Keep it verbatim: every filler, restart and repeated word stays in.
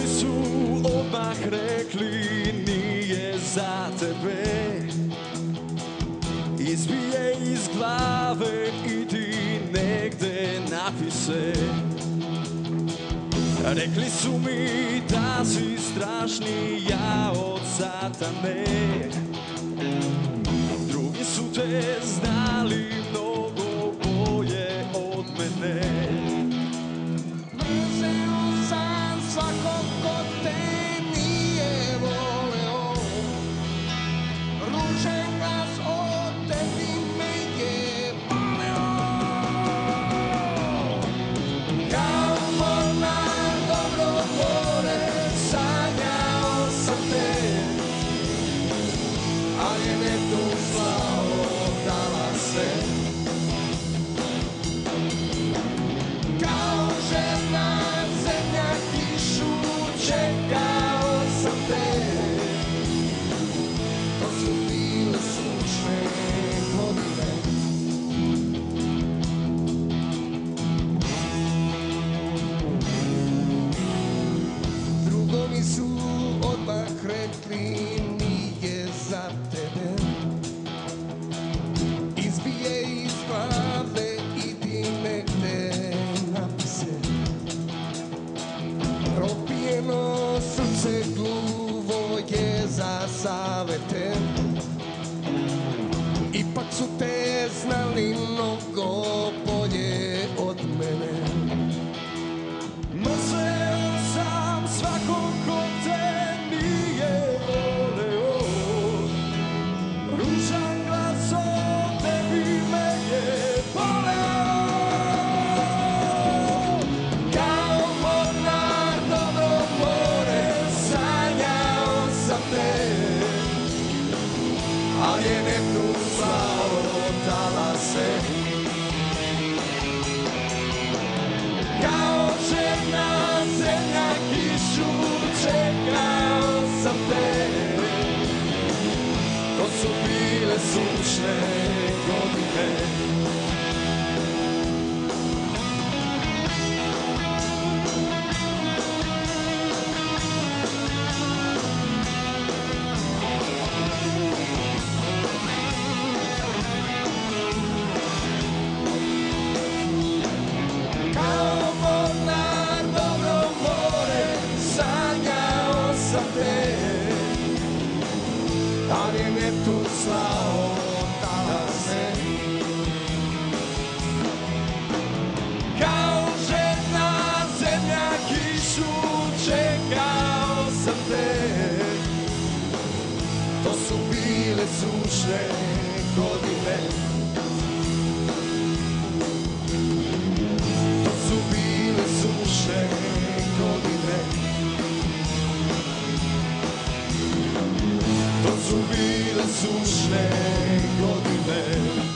Drugi su odmah rekli nije za tebe. Izbije iz glave, idi negde napise. Rekli su mi da si strašnija od satane. Drugi su te znali mnogo bolje od mene. Mrzeo sam svakog ko te nije voleo. Ružan glas od tebi me je boleo. Kao mornar dobro more sanjao sam te, ali je netu slao dala se. Kao žena zemlja kišu čekao sam te. To su bile sušne godine. Drugovi su odmah rekli nije za tebe. Izbije iz glave, idi negde napise. Propijeno srce gluvo je za savete. Ipak su te znali mnogo bolje od mene. Mrzeo sam svakog ko te nije voleo. Ružan glas od tebi me je boleo. Kao mornar dobro more sanjao sam te, ali je netu slao talase. Kao žena zemlja kišu čekao sam te. To su bile sušne godine. Kao mornar dobro more sanjao sam te, ali je netu slao talase. Kao žena zemlja kišu čekao sam te. To su bile sušne godine. To su bile sušne godine. To su bile sušne godine.